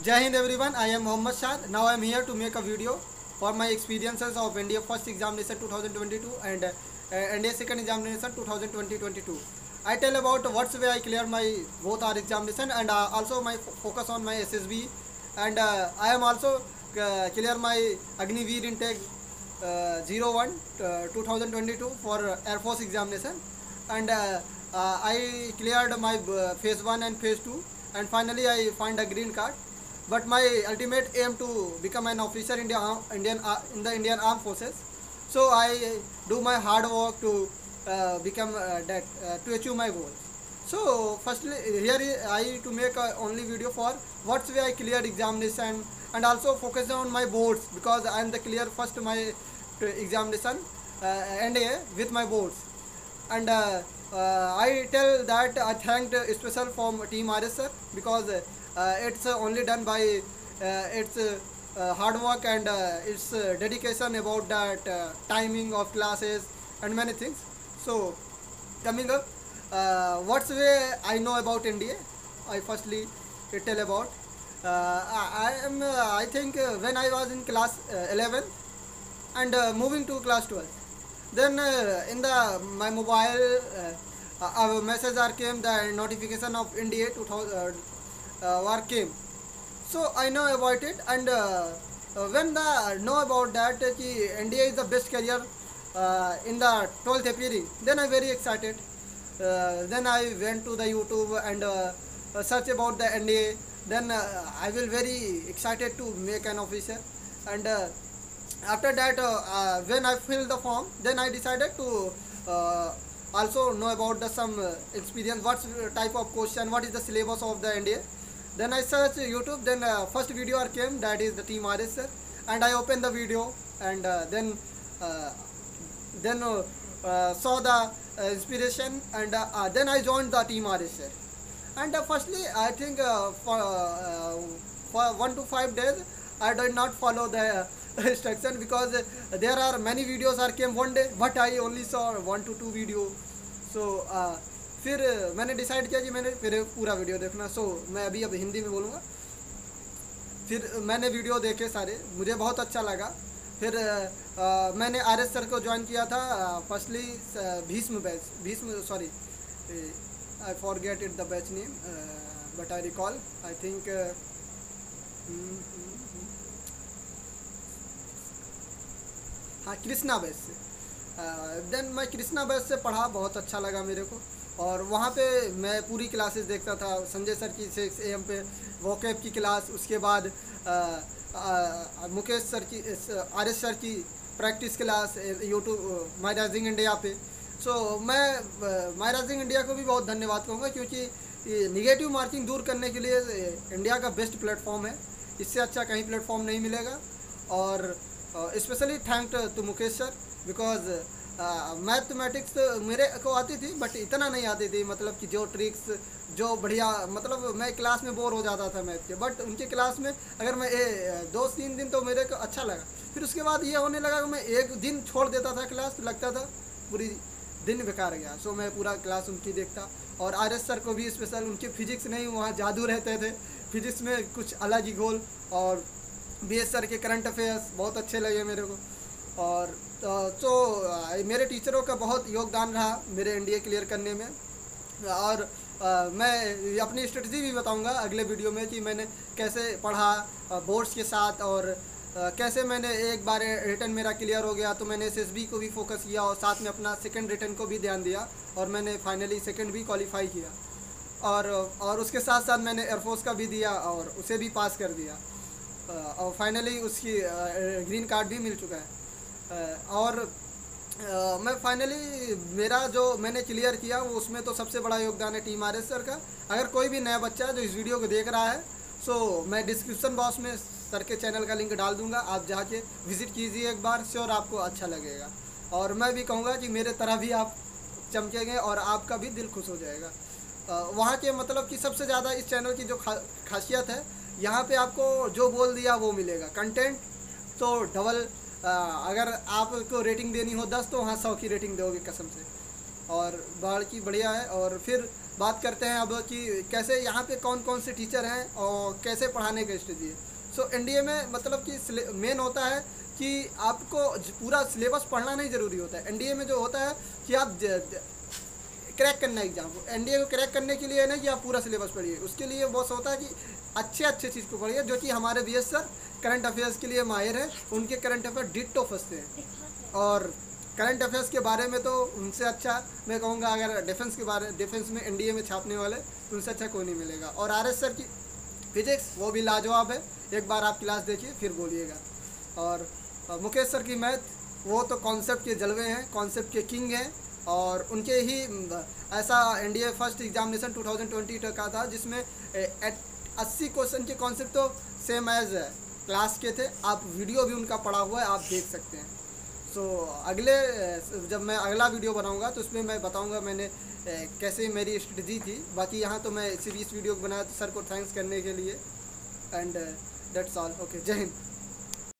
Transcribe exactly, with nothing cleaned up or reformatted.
Jai Hind everyone, I am Mohammad Shad. Now I am here to make a video for my experiences of N D A first examination twenty twenty-two and uh, N D A second examination twenty twenty-two. I tell about what's way I cleared my both our examination and uh, also my f- focus on my S S B, and uh, I am also uh, clear my Agniveer intake uh, zero one uh, twenty twenty-two for uh, Air Force examination, and uh, uh, I cleared my uh, phase one and phase two, and finally I find a green card. But my ultimate aim to become an officer in the arm- Indian uh, in the Indian Armed Forces. So I do my hard work to uh, become uh, that uh, to achieve my goals. So firstly, here I to make a only video for what's way I cleared examination, and also focus on my boards because I am the clear first my uh, examination uh, N D A with my boards, and uh, uh, I tell that I thanked uh, special from team R S sir because uh, it's uh, only done by uh, its uh, uh, hard work and uh, its uh, dedication about that uh, timing of classes and many things. So coming up, uh, what's way I know about N D A? I firstly tell about. Uh, I, I am. Uh, I think uh, when I was in class uh, eleven and uh, moving to class twelve, then uh, in the my mobile uh, uh, message are came the notification of N D A two thousand uh, uh, war came. So I know about it, and uh, uh, when the know about that uh, कि N D A is the best career uh, in the twelfth appearing, then I very excited. Uh, then I went to the YouTube and uh, uh, search about the N D A. Then uh, I will very excited to make an officer, and uh, after that uh, uh, when I filled the form, then I decided to uh, also know about the some uh, experience, what type of question, what is the syllabus of the N D A. Then I search YouTube, then uh, first video I came, that is the team R S sir, and I opened the video, and uh, then uh, then uh, uh, saw the uh, inspiration, and uh, uh, then I joined the team R S sir. And uh, firstly I think uh, for uh, for one to five days I did not follow the uh, instruction because uh, there are many videos are came one day, but I only saw one to two video. So uh, फिर uh, मैंने decide किया कि मैंने फिर पूरा video देखना. सो so, मैं अभी अब हिंदी में बोलूँगा. फिर मैंने वीडियो देखे सारे, मुझे बहुत अच्छा लगा. फिर uh, मैंने आर एस सर को ज्वाइन किया था firstly Bhishma batch Bhishma sorry I forget it the batch name but I recall I think हाँ कृष्णा बैच से. देन uh, मैं कृष्णा बैच से पढ़ा, बहुत अच्छा लगा मेरे को. और वहाँ पे मैं पूरी क्लासेस देखता था. संजय सर की सिक्स ए एम पे वोकेब की क्लास, उसके बाद आ, आ, मुकेश सर की आर एस सर की practice class YouTube my rising India पे. सो so, मैं माई राइजिंग इंडिया को भी बहुत धन्यवाद कहूँगा क्योंकि निगेटिव मार्किंग दूर करने के लिए इंडिया का बेस्ट प्लेटफॉर्म है. इससे अच्छा कहीं प्लेटफॉर्म नहीं मिलेगा. और specially thank to Mukesh sir because mathematics मेरे को आती थी बट इतना नहीं आती थी, मतलब कि जो ट्रिक्स जो बढ़िया, मतलब मैं क्लास में बोर हो जाता था मैथ के, बट उनके क्लास में अगर मैं ए, दो तीन दिन तो मेरे को अच्छा लगा. फिर उसके बाद ये होने लगा कि मैं एक दिन छोड़ देता था क्लास तो लगता था पूरी दिन बेकार गया. सो मैं पूरा क्लास उनकी देखता. और आर एस सर को भी स्पेशल, उनके फिजिक्स नहीं वहाँ जादू रहते थे, फिजिक्स में कुछ अलग ही गोल. और बी एस सर के करंट अफेयर्स बहुत अच्छे लगे मेरे को. और तो मेरे टीचरों का बहुत योगदान रहा मेरे एन डी ए क्लियर करने में. और आ, मैं अपनी स्ट्रेटजी भी बताऊंगा अगले वीडियो में कि मैंने कैसे पढ़ा बोर्ड्स के साथ, और आ, कैसे मैंने एक बार रिटर्न मेरा क्लियर हो गया तो मैंने एस एस बी को भी फोकस किया और साथ में अपना सेकंड रिटर्न को भी ध्यान दिया, और मैंने फाइनली सेकंड भी क्वालिफाई किया. और और उसके साथ साथ मैंने एयरफोर्स का भी दिया और उसे भी पास कर दिया, और फाइनली उसकी ग्रीन कार्ड भी मिल चुका है. और आ, मैं फाइनली मेरा जो मैंने क्लियर किया वो उसमें तो सबसे बड़ा योगदान है टीम आर एस सर का. अगर कोई भी नया बच्चा जो इस वीडियो को देख रहा है, सो मैं डिस्क्रिप्शन बॉक्स में सर के चैनल का लिंक डाल दूंगा, आप जाके विज़िट कीजिए एक बार, श्योर आपको अच्छा लगेगा. और मैं भी कहूँगा कि मेरे तरह भी आप चमकेंगे और आपका भी दिल खुश हो जाएगा. आ, वहाँ के मतलब कि सबसे ज़्यादा इस चैनल की जो खा, खासियत है, यहाँ पे आपको जो बोल दिया वो मिलेगा. कंटेंट तो डबल, आ, अगर आपको रेटिंग देनी हो दस तो वहाँ सौ की रेटिंग दोगे कसम से. और बाढ़ की बढ़िया है. और फिर बात करते हैं अब कि कैसे यहाँ पे कौन कौन से टीचर हैं और कैसे पढ़ाने का स्ट्रेटजी है। सो एनडीए में मतलब कि मेन होता है कि आपको पूरा सिलेबस पढ़ना नहीं ज़रूरी होता है। एनडीए में जो होता है कि आप क्रैक करना है एग्जाम को। एनडीए को क्रैक करने के लिए नहीं कि आप पूरा सिलेबस पढ़िए, उसके लिए बहुत होता है कि अच्छे अच्छे चीज़ को पढ़िए, जो कि हमारे B S sir current affairs के लिए माहिर है, उनके करंट अफेयर डिट्टो फंसते हैं। और करंट अफेयर्स के बारे में तो उनसे अच्छा मैं कहूँगा, अगर डिफेंस के बारे डिफेंस में एनडीए में छापने वाले तो उनसे अच्छा कोई नहीं मिलेगा। और आर एस सर की फिजिक्स वो भी लाजवाब है, एक बार आप क्लास देखिए फिर बोलिएगा। और मुकेश सर की मैथ वो तो कॉन्सेप्ट के जलवे हैं, कॉन्सेप्ट के किंग हैं। और उनके ही ऐसा NDA first examination two thousand twenty का था जिसमें अस्सी क्वेश्चन के कॉन्सेप्ट तो सेम एज क्लास के थे। आप वीडियो भी उनका पड़ा हुआ है, आप देख सकते हैं। सो so, अगले जब मैं अगला वीडियो बनाऊंगा तो उसमें मैं बताऊंगा मैंने कैसे मेरी स्ट्रेटजी थी। बाकी यहाँ तो मैं सिर्फ इस वीडियो को बनाया तो सर को थैंक्स करने के लिए। And that's all. ओके, जय हिंद।